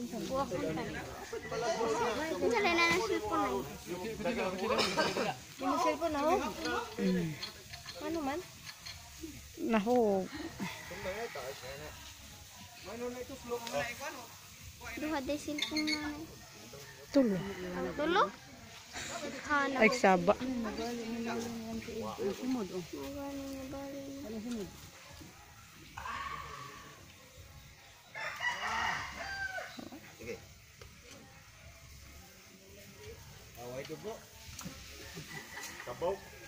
Buwak mo tayo. Dala na ng cellphone na yun. Yung cellphone na ho? Ano man? Nahog. Duha day cellphone na. Tulo. Ang tulo? Hanap. Ay, saba. Sumod oh. Magaling na bali. Ano sumod? Away dugo. Kabaw.